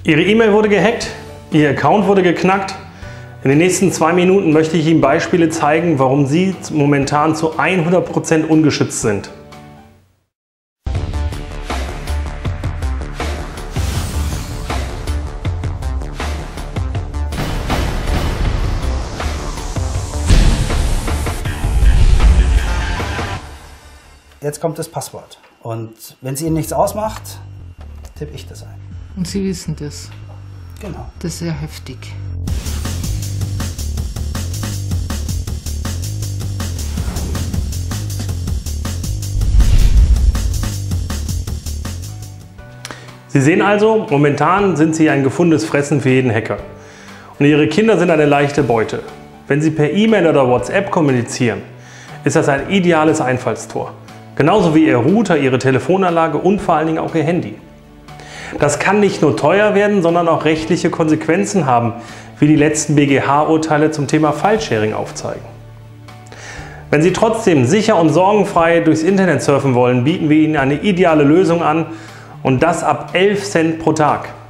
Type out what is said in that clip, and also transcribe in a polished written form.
Ihre E-Mail wurde gehackt, Ihr Account wurde geknackt. In den nächsten 2 Minuten möchte ich Ihnen Beispiele zeigen, warum Sie momentan zu 100% ungeschützt sind. Jetzt kommt das Passwort. Und wenn es Ihnen nichts ausmacht, tippe ich das ein. Und Sie wissen das? Genau. Das ist sehr heftig. Sie sehen also, momentan sind Sie ein gefundenes Fressen für jeden Hacker. Und Ihre Kinder sind eine leichte Beute. Wenn Sie per E-Mail oder WhatsApp kommunizieren, ist das ein ideales Einfallstor. Genauso wie Ihr Router, Ihre Telefonanlage und vor allen Dingen auch Ihr Handy. Das kann nicht nur teuer werden, sondern auch rechtliche Konsequenzen haben, wie die letzten BGH-Urteile zum Thema File-Sharing aufzeigen. Wenn Sie trotzdem sicher und sorgenfrei durchs Internet surfen wollen, bieten wir Ihnen eine ideale Lösung an und das ab 11 Cent pro Tag.